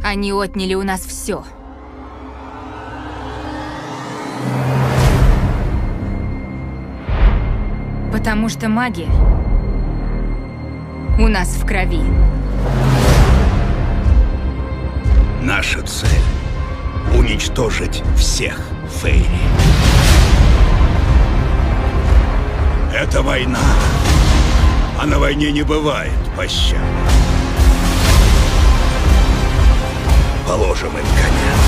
Они отняли у нас все. Потому что магия у нас в крови. Наша цель — уничтожить всех Фейри. Это война, а на войне не бывает пощады. Положим им конец.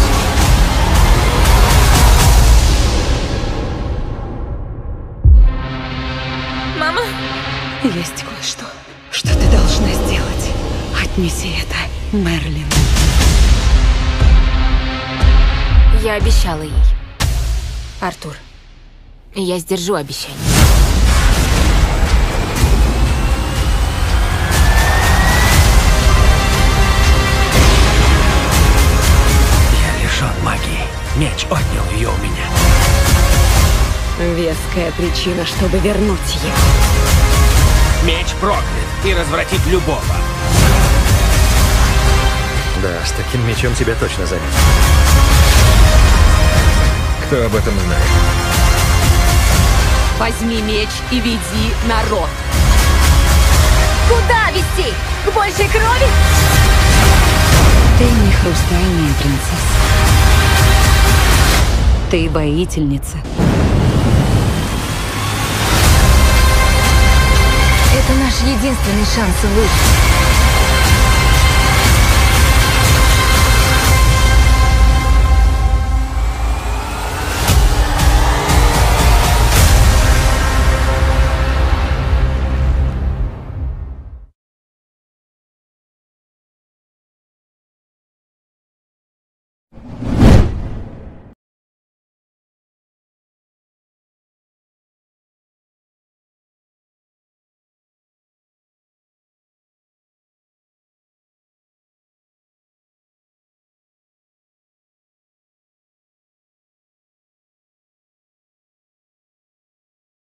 Мама? Есть кое-что, что ты должна сделать. Отнеси это Мерлин. Я обещала ей. Артур, я сдержу обещание. Я лишён магии. Меч отнял ее у меня. Веская причина, чтобы вернуть его. Меч проклят и развратит любого. Да, с таким мечом тебя точно зарежут. Кто об этом знает? Возьми меч и веди народ. Куда вести? К большей крови? Ты не хрустальная принцесса. Ты воительница. Это наш единственный шанс выжить.